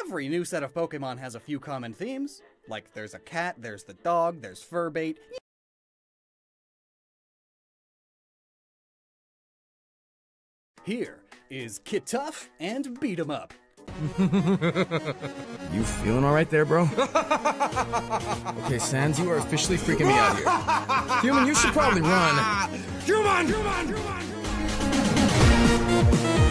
Every new set of Pokemon has a few common themes. Like, there's a cat, there's the dog, there's Furbait. Here is Kituff and Beat 'em Up. You feeling all right there, bro? Okay, Sans, you are officially freaking me out here. Human, you should probably run. Human!